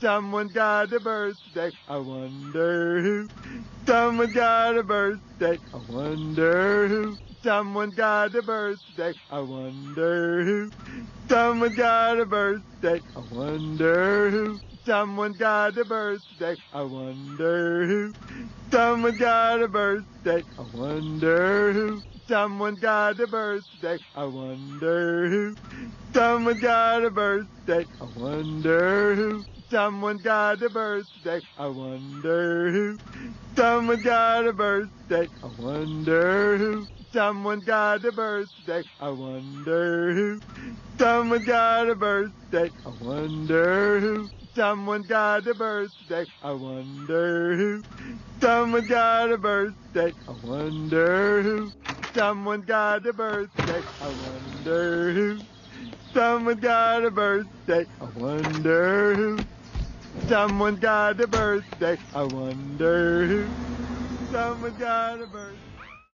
Someone got a birthday. I wonder who. Someone got a birthday. I wonder who. Someone got a birthday. I wonder who. Someone got a birthday. I wonder who. Someone got a birthday. I wonder who. Someone got a birthday. I wonder who. Someone got a birthday. I wonder who. Someone got a birthday. I wonder who. Someone got a birthday. I wonder who. Someone got a birthday. I wonder who. Someone got a birthday. I wonder who. Someone got a birthday. I wonder who. Someone got a birthday. I wonder who. Someone got a birthday. I wonder who. Someone got a birthday. I wonder who. Someone got a birthday. I wonder who. Someone got a birthday. I wonder who. Someone got a birthday.